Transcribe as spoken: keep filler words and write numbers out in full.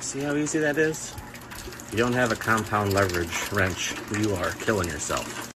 See how easy that is? If you don't have a compound leverage wrench, you are killing yourself.